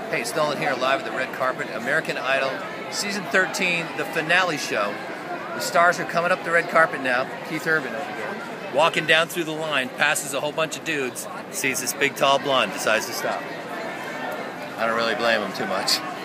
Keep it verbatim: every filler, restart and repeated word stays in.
Hey, Stolen here, live at the red carpet, American Idol, season thirteen, the finale show. The stars are coming up the red carpet now. Keith Urban over here, walking down through the line, passes a whole bunch of dudes, sees this big tall blonde, decides to stop. I don't really blame him too much.